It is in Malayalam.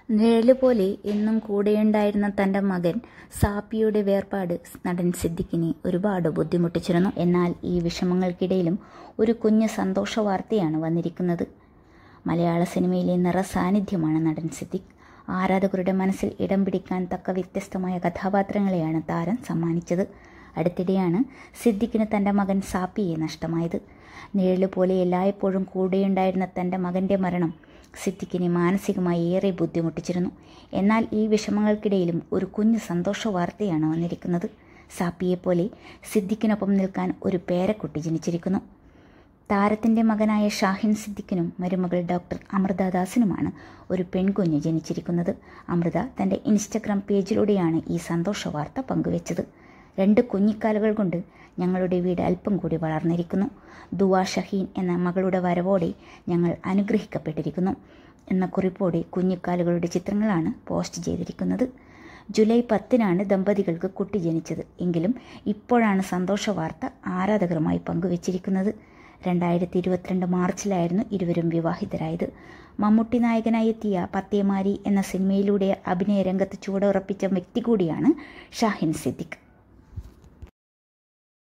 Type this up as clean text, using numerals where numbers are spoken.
നിഴലുപോലെ എന്നും കൂടെയുണ്ടായിരുന്ന തന്റെ മകൻ സാപ്പിയുടെ വേർപാട് നടൻ സിദ്ദിഖിനെ ഒരുപാട് ബുദ്ധിമുട്ടിച്ചിരുന്നു. എന്നാൽ ഈ വിഷമങ്ങൾക്കിടയിലും ഒരു കുഞ്ഞ് സന്തോഷ വാർത്തയാണ് വന്നിരിക്കുന്നത്. മലയാള സിനിമയിലെ നിറസാന്നിധ്യമാണ് നടൻ സിദ്ദിഖ്. ആരാധകരുടെ മനസ്സിൽ ഇടം പിടിക്കാൻ തക്ക വ്യത്യസ്തമായ കഥാപാത്രങ്ങളെയാണ് താരം സമ്മാനിച്ചത്. അടുത്തിടെയാണ് സിദ്ദിഖിന് തന്റെ മകൻ സാപ്പിയെ നഷ്ടമായത്. നിഴലുപോലെ എല്ലായ്പ്പോഴും കൂടെയുണ്ടായിരുന്ന തന്റെ മകന്റെ മരണം സിദ്ദിഖിനെ മാനസികമായി ഏറെ ബുദ്ധിമുട്ടിച്ചിരുന്നു. എന്നാൽ ഈ വിഷമങ്ങൾക്കിടയിലും ഒരു കുഞ്ഞ് സന്തോഷ വാർത്തയാണ് വന്നിരിക്കുന്നത്. സാപ്പിയെപ്പോലെ സിദ്ദിഖിനൊപ്പം നിൽക്കാൻ ഒരു പേരക്കുട്ടി ജനിച്ചിരിക്കുന്നു. താരത്തിൻ്റെ മകനായ ഷാഹിൻ സിദ്ദിഖിനും മരുമകൾ ഡോക്ടർ അമൃത ദാസിനുമാണ് ഒരു പെൺകുഞ്ഞ് ജനിച്ചിരിക്കുന്നത്. അമൃത തൻ്റെ ഇൻസ്റ്റഗ്രാം പേജിലൂടെയാണ് ഈ സന്തോഷ വാർത്ത പങ്കുവച്ചത്. 2 കുഞ്ഞിക്കാലുകൾ കൊണ്ട് ഞങ്ങളുടെ വീട് അല്പം കൂടി വളർന്നിരിക്കുന്നു. ദുവാ ഷഹീൻ എന്ന മകളുടെ വരവോടെ ഞങ്ങൾ അനുഗ്രഹിക്കപ്പെട്ടിരിക്കുന്നു എന്ന കുറിപ്പോടെ കുഞ്ഞിക്കാലുകളുടെ ചിത്രങ്ങളാണ് പോസ്റ്റ് ചെയ്തിരിക്കുന്നത്. ജൂലൈ 10-നാണ് ദമ്പതികൾക്ക് കുട്ടി ജനിച്ചത്. എങ്കിലും ഇപ്പോഴാണ് സന്തോഷ വാർത്ത ആരാധകരുമായി പങ്കുവച്ചിരിക്കുന്നത്. 2022 മാർച്ചിലായിരുന്നു ഇരുവരും വിവാഹിതരായത്. മമ്മൂട്ടി നായകനായി എത്തിയ പത്തേമാരി എന്ന സിനിമയിലൂടെ അഭിനയ രംഗത്ത് ചുവടുറപ്പിച്ച വ്യക്തി കൂടിയാണ് ഷാഹിൻ സിദ്ദിഖ്.